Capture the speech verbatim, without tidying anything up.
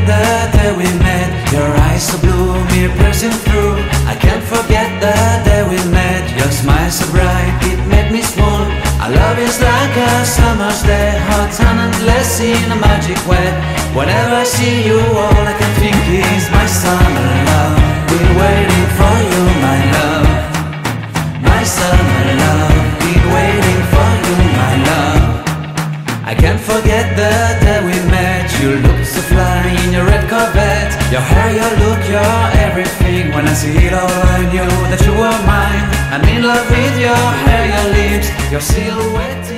the day we met. Your eyes so blue, me piercing through. I can't forget the day we met. Your smile so bright, it made me swoon. Our love is like a summer's day, hot and endless in a magic way. Whenever I see you, all I can think is my summer love. Been waiting for you, my love. My summer love. Been waiting for you, my love. I can't forget the day we met. You looked so fly in your red Corvette. Your hair, your look, your everything. When I see it all, I knew that you were mine. I'm in love with your hair, your lips, your silhouette.